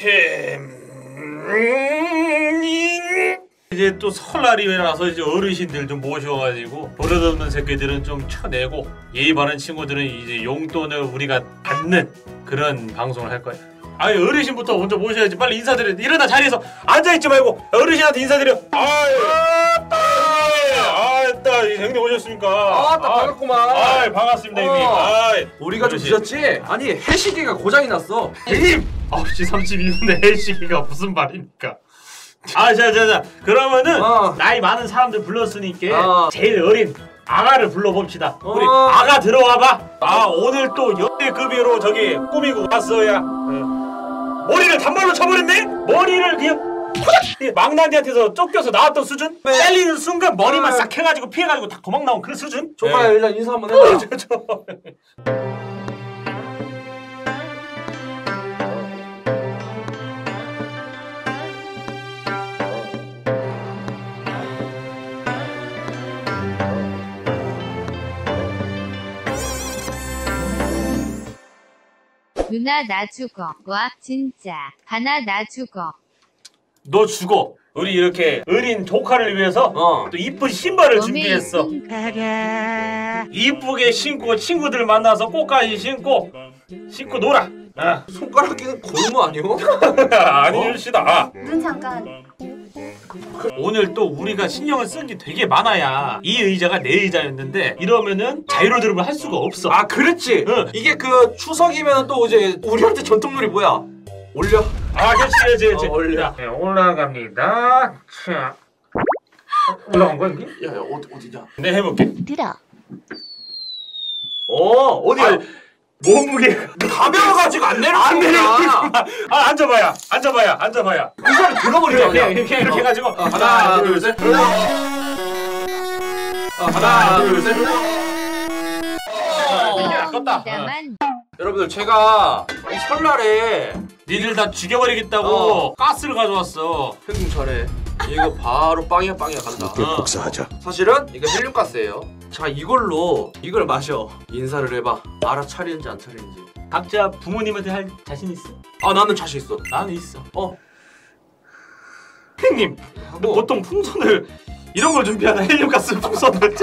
이제 또 설날이라서 이제 어르신들 좀 모셔가지고 버릇없는 새끼들은 좀 쳐내고 예의 바른 친구들은 이제 용돈을 우리가 받는 그런 방송을 할 거야. 아니 어르신부터 먼저 모셔야지. 빨리 인사드려. 일어나 자리에서 앉아있지 말고 어르신한테 인사드려. 아따 형님 오셨습니까? 아따 반갑구만. 아이 반갑습니다 형님. 아이 우리가 좀 늦었지? 아니 해시계가 고장이 났어. 형님 9시 32분에 해시기가 무슨 말입니까? 자자자 그러면은 나이 많은 사람들 불렀으니까 제일 어린 아가를 불러봅시다. 우리 아가 들어와봐. 오늘 또 연예급여로 저기 꾸미고 왔어야 머리를 단발로 쳐버렸네? 머리를 그냥 망나니한테서 쫓겨서 나왔던 수준? 잘리는 순간 머리만 싹 해가지고 피해가지고 다 도망 나온 그 수준? 조카야 일단 인사 한번 해봐. 누나 나 죽어. 와 진짜. 하나 나 죽어. 너 죽어. 우리 이렇게 어린 조카를 위해서 또 이쁜 신발을 준비했어. 이쁘게 신고 친구들 만나서 꽃까지 신고 놀아. 손가락 끼는 골무 아니오? 아니시다. 눈 잠깐. 오늘 또 우리가 신경을 쓴 게 되게 많아야 이 의자가 내 의자였는데 이러면은 자유로드립을 할 수가 없어. 그렇지. 이게 그 추석이면 또 이제 우리한테 전통놀이 뭐야? 올려. 그렇지. 올려. 네, 올라갑니다. 자, 올라간 거야 이게? 야 어디냐? 네 해볼게. 들어. 어디야? 몸무게 가벼워가지고 안 내려가니까. 앉아봐야. 의자를 들어버리자. 그냥 이렇게 해가지고 하나 둘 셋. 하나 둘 셋. 이게 아깝다. 여러분들 제가 이 설날에 니들 다 죽여버리겠다고 가스를 가져왔어. 형님 잘해. 이거 바로 빵이야 간다. 복사하자. 사실은 이거 헬륨가스예요. 자 이걸 마셔. 인사를 해봐. 알아차리는지 안 차리는지. 각자 부모님한테 할 자신 있어? 나는 자신 있어. 나는 있어. 형님 보통 풍선을 이런 걸 준비하나? 헬륨가스 풍선을.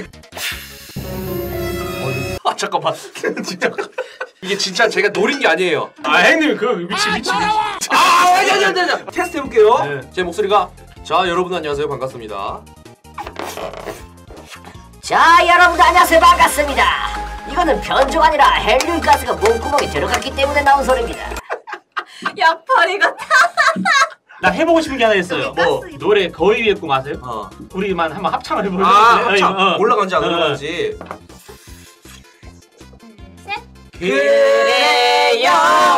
잠깐만. 진짜 이게 진짜 제가 노린 게 아니에요. 형님 그 미치. 아니. 테스트 해볼게요. 네. 제 목소리가 자 여러분 안녕하세요 반갑습니다. 자 여러분들 안녕하세요 반갑습니다. 이거는 변조가 아니라 헬륨가스가 목구멍에 들어갔기 때문에 나온 소리입니다. 약팔이 같아. 나 해보고 싶은 게 하나 있어요. 뭐 노래 거위 위의 꿈 아세요? 우리만 한번 합창을 해볼래요? 합창. 올라간지 안 올라간지. 그래요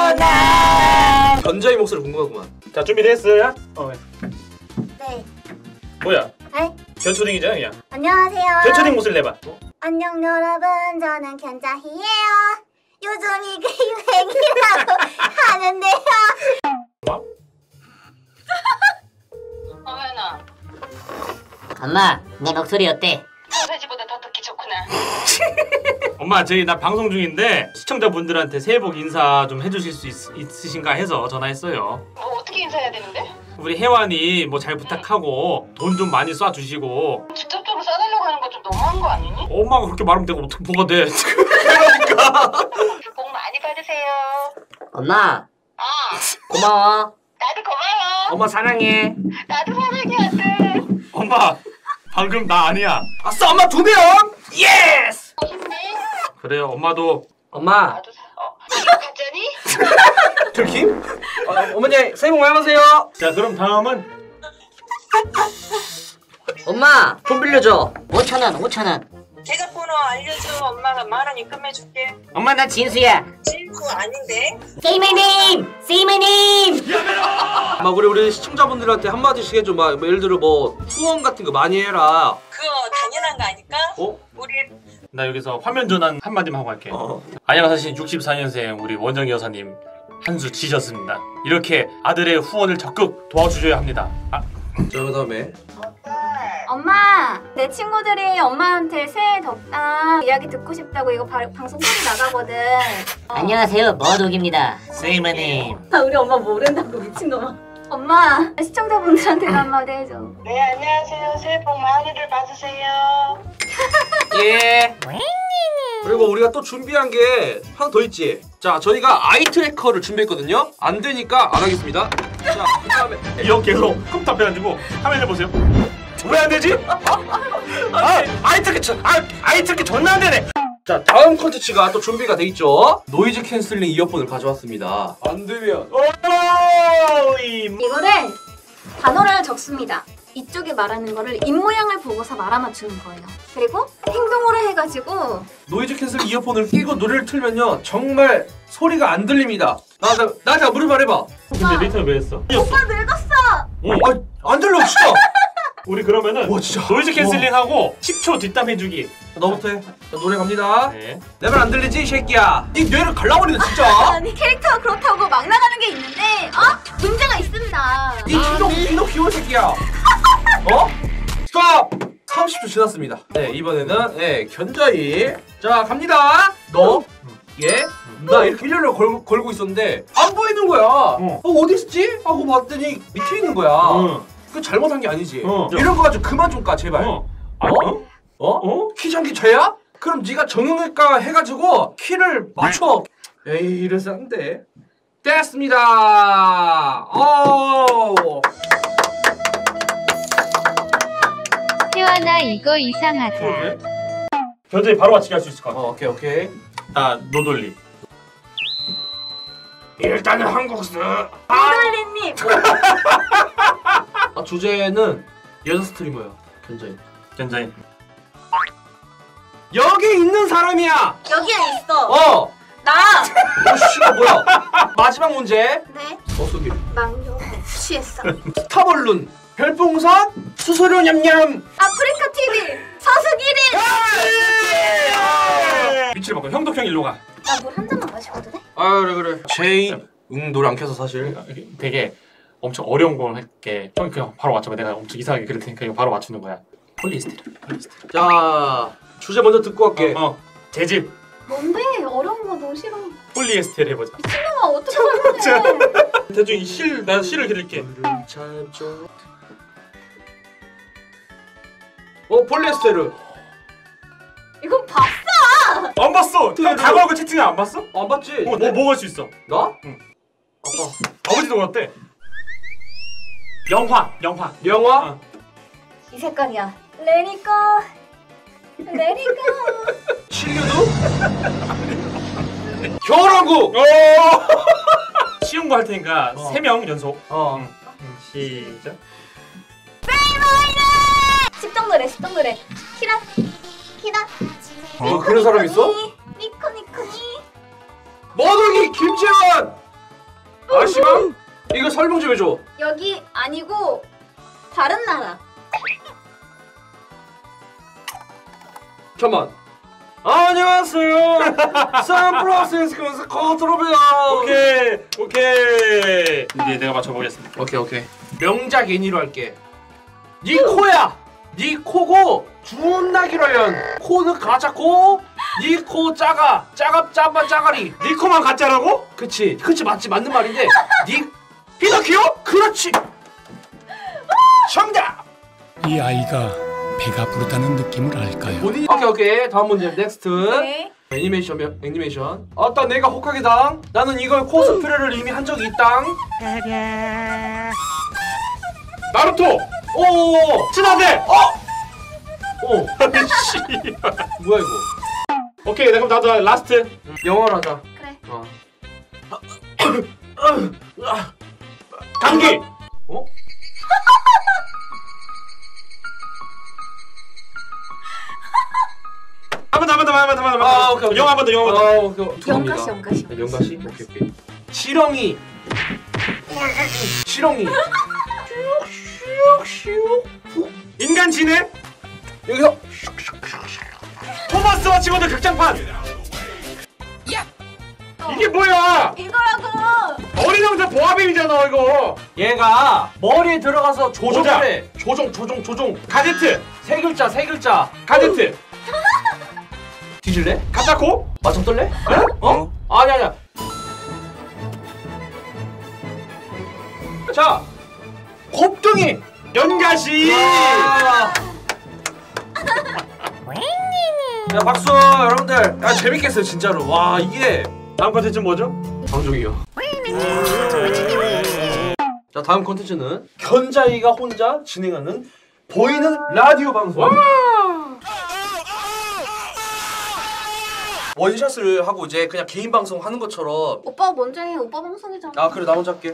나 견자의 목소리 궁금하구만. 자 준비됐어요? 네. 뭐야? 네. 견초딩이잖아 그냥. 안녕하세요. 견초딩 목소리 내봐. 안녕 여러분, 저는 견자희예요. 요즘 이게 유행이라고 하는데요. 뭐? 어머나, 엄마, 내 목소리 어때? 소세지보다 더 듣기 좋구나. 엄마 저희 나 방송 중인데 시청자분들한테 새해 복 인사 좀 해주실 수 있으신가 해서 전화했어요. 뭐 어떻게 인사해야 되는데? 우리 혜완이 뭐 잘 부탁하고 돈 좀 많이 쏴주시고. 직접적으로 싸달라고 하는 거 좀 너무한 거 아니니? 엄마가 그렇게 말하면 내가 어떻게 뭐가 돼? 복 많이 받으세요. 엄마, 고마워. 나도 고마워. 엄마 사랑해. 나도 사랑해 아들. 엄마 방금 나 아니야. 아싸 엄마 2명. 예스. 그래요 엄마도. 엄마. 나도 가짜니? 들킴? 어머니 새해 복 많이 받으세요. 자 그럼 다음은 엄마, 돈 빌려줘. 5,000원. 계좌번호 알려줘. 엄마가 10,000원 입금해줄게. 엄마 나 진수야. 친구 아닌데? Say my name. 막 우리 시청자분들한테 한마디씩 해줘. 막 예를 들어 뭐 후원 같은 거 많이 해라. 그거 당연한 거 아닐까? 우리 나 여기서 화면 전환 한마디만 하고 갈게. 안녕하세요 64년생 우리 원정이 여사님 한 수 지셨습니다. 이렇게 아들의 후원을 적극 도와주셔야 합니다. 자 그다음에 엄마, 내 친구들이 엄마한테 새해 덥다 이야기 듣고 싶다고 이거 방송 소리 나가거든. 안녕하세요, 머독입니다. 세이머님. 아, 우리 엄마 모른다고 미친놈아. 엄마, 시청자분들한테 한마디 해줘. 네, 안녕하세요. 새해 복 많이들 받으세요. 예. 그리고 우리가 또 준비한 게 하나 더 있지. 자, 저희가 아이 트래커를 준비했거든요. 안 되니까 안 하겠습니다. 자, 그다음에 이 어깨로 컴퓨터 앞에 앉고 화면 해보세요. 왜 안 되지? 아이 트래커 존나 안 되네. 자, 다음 컨텐츠가 또 준비가 돼 있죠. 노이즈 캔슬링 이어폰을 가져왔습니다. 안 되면 이거를 단어를 적습니다. 이쪽에 말하는 거를 입모양을 보고서 말아맞추는 거예요. 그리고 행동으로 해가지고 노이즈 캔슬링 이어폰을 끼고 노래를 틀면요 정말 소리가 안 들립니다. 나한테 무릎 말해봐. 근데 리턴 왜 했어? 오빠 늙었어! 안 들려 진짜. 우리 그러면은 와, 진짜. 노이즈 캔슬링하고 10초 뒷담 해주기. 너부터 해. 자, 노래 갑니다. 네. 내 말 안 들리지 이 새끼야. 네 뇌를 갈라버리네 진짜. 아니 캐릭터가 그렇다고 막 나가는 게 있는데 문제가 있습니다. 네 귀여운 새끼야. 어? 스톱! 30초 지났습니다. 네, 이번에는 견자이. 자, 갑니다. 너, 나 이렇게 일렬로 걸고 있었는데 안 보이는 거야. 어디 있었지? 하고 봤더니 밑에 있는 거야. 그 잘못한 게 아니지. 이런 거 가지고 그만 좀 까 제발. 키장기 죄야? 그럼 네가 정형외과 해가지고 키를 맞춰. 에이, 이래서 안 돼. 됐습니다. 태환아 이거 이상하다. 견자이 바로 맞히기 할 수 있을 것 같아. 오케이. 자, 노돌리. 일단은 한국스. 노돌리님! 주제는 여자 스트리머야. 견자이. 여기 있는 사람이야. 여기에 있어. 나! 씨가 뭐야? 마지막 문제. 네. 어수기. 망요. 취했어. 스타벌룬. 별풍선. 수수료 냠냠. 아프리카 TV. 서수기린. 미치를 먹고 형독형 일로 가. 나 물 한 잔만 마시고도 돼? 그래. 제이. 노래 안 켜서 사실. 되게 엄청 어려운 걸 할게. 형 그냥 바로 맞춰봐. 내가 엄청 이상하게 그릴 테니까 이거 바로 맞추는 거야. 폴리에스테르. 자, 주제 먼저 듣고 갈게. 재질. 뭔데? 어려운 거 너무 싫어. 폴리에스테르 해보자. 미친놈아 어떻게 설명해? 대충 난 실을 그릴게. 폴리에스테르. 이건 봤어! 안 봤어. 다가오고 채팅을 안 봤어? 안 봤지? 뭐 먹을 수 있어? 나? 응. 아버지도 먹었대. 영화. 이 색깔이야. 레니꺼. 신류도? 겨울왕국! 쉬운 거 할 테니까 3명 연속. 시작. 십동 노래. 키라. 그런 사람 있어? 니코니. 머더기 김재원! 아시방? 이거 설명 좀 해줘. 여기 아니고 다른 나라. 잠깐만. 안녕하세요. 샌프란시스코에서 코트로베야. 오케이. 이제 내가 맞춰보겠습니다. 오케이. 명작 애니로 할게. 니 코야. 니 코고 존나 길어요. 코는 가짜코. 니 코 짜가리. 니 코만 가짜라고? 그치 맞지 맞는 말인데. 니 피노키오? 그렇지. 정답. 이 아이가 배가 부르다는 느낌을 알까요? 오케이. 다음 문제 넥스트. 네. 애니메이션. 아따 내가 호카게당. 나는 이걸 코스프레를 이미 한 적이 있당. 나루토. 오. 친하대. 씨. 뭐야 이거? 오케이, 그럼 나도 라스트. 영어로 하자. 그래. 감기. 한 번 더. 오케이. 영화 한 번 더. 영가시. 영가시? 오케이. 치렁이. 인간 지네. 여기서 토마스와 친구들 극장판. 이게 뭐야? 이거라고. 어린이들 보아뱀이잖아 이거. 얘가 머리에 들어가서 조종을 해. 조종. 가제트. 세 글자. 가제트. 뒤질래? 가짜코. 맞짱 떨래? 아니야. 자, 곱둥이 연가시. 자, 박수 여러분들. 야, 재밌겠어요 진짜로. 와, 이게 다음 컨텐츠 뭐죠? 방송이요. 자, 다음 콘텐츠는 견자이가 혼자 진행하는 보이는 라디오 방송. 원샷을 하고 이제 그냥 개인 방송 하는 것처럼. 오빠가 먼저 해. 오빠 방송이잖아. 아, 그래, 나 먼저 할게.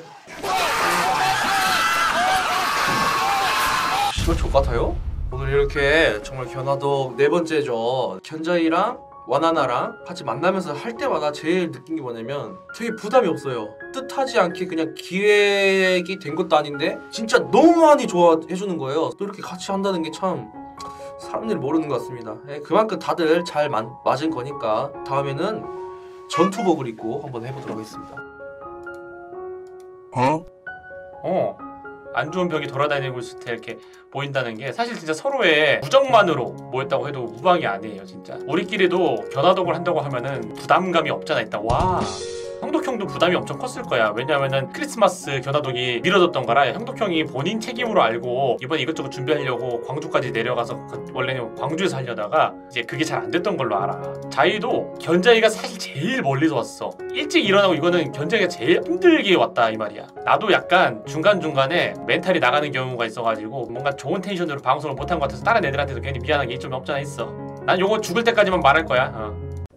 이거 족같아요? 오늘 이렇게 정말 견화도 4번째죠. 견자이랑 와나나랑 같이 만나면서 할 때마다 제일 느낀 게 뭐냐면 되게 부담이 없어요. 뜻하지 않게 그냥 기획이 된 것도 아닌데 진짜 너무 많이 좋아해주는 거예요. 또 이렇게 같이 한다는 게 참 사람들이 모르는 것 같습니다. 그만큼 다들 잘 맞은 거니까 다음에는 전투복을 입고 한번 해보도록 하겠습니다. 안 좋은 벽이 돌아다니고 있을 때 이렇게 보인다는 게 사실 진짜 서로의 우정만으로 모였다고 해도 무방이 아니에요. 진짜 우리끼리도 견화독을 한다고 하면은 부담감이 없잖아. 일단 와, 형독형도 부담이 엄청 컸을 거야. 왜냐면은 크리스마스 견화독이 미뤄졌던 거라 형독형이 본인 책임으로 알고 이번에 이것저것 준비하려고 광주까지 내려가서 원래는 광주에서 하려다가 이제 그게 잘 안 됐던 걸로 알아. 자이도 견자이가 사실 제일 멀리서 왔어. 일찍 일어나고 이거는 견자이가 제일 힘들게 왔다 이 말이야. 나도 약간 중간중간에 멘탈이 나가는 경우가 있어가지고 뭔가 좋은 텐션으로 방송을 못한 것 같아서 다른 애들한테도 괜히 미안한 게 좀 없잖아 있어. 난 요거 죽을 때까지만 말할 거야.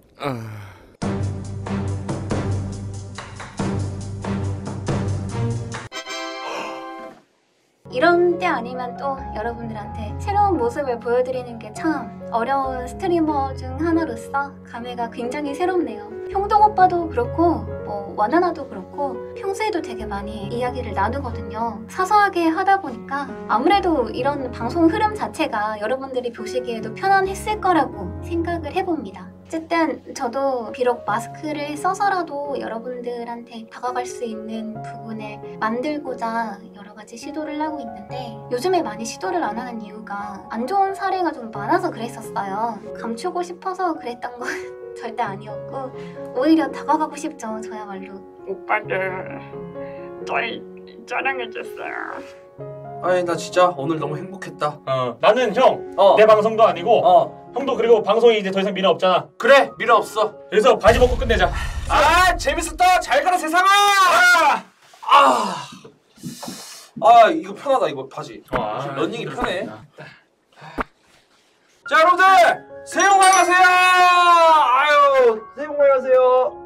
이런 때 아니면 또 여러분들한테 새로운 모습을 보여드리는 게 참 어려운 스트리머 중 하나로서 감회가 굉장히 새롭네요. 형동 오빠도 그렇고 와나나도 그렇고 평소에도 되게 많이 이야기를 나누거든요. 사소하게 하다 보니까 아무래도 이런 방송 흐름 자체가 여러분들이 보시기에도 편안했을 거라고 생각을 해봅니다. 어쨌든 저도 비록 마스크를 써서라도 여러분들한테 다가갈 수 있는 부분을 만들고자 여러 가지 시도를 하고 있는데 요즘에 많이 시도를 안 하는 이유가 안 좋은 사례가 좀 많아서 그랬었어요. 감추고 싶어서 그랬던 건 절대 아니었고 오히려 다가가고 싶죠. 저야말로. 오빠들 저희 촬영해줬어요. 아니, 나 진짜 오늘 너무 행복했다. 나는 형, 내 방송도 아니고 형도 그리고 방송이 이제 더 이상 미련 없잖아. 그래, 미련 없어. 그래서 바지 벗고 끝내자. 재밌었다. 잘 가라 세상아. 이거 편하다. 이거 바지. 러닝이 편해. 자, 여러분들 새해 복 많이 받으세요. 새해 복 많이 받으세요.